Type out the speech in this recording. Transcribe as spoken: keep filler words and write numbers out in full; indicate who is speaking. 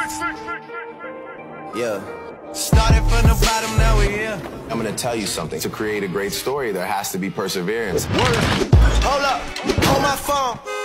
Speaker 1: Yeah. Started from the bottom, now we're here. I'm gonna tell you something. To create a great story, there has to be perseverance. Word. Hold up, on my phone.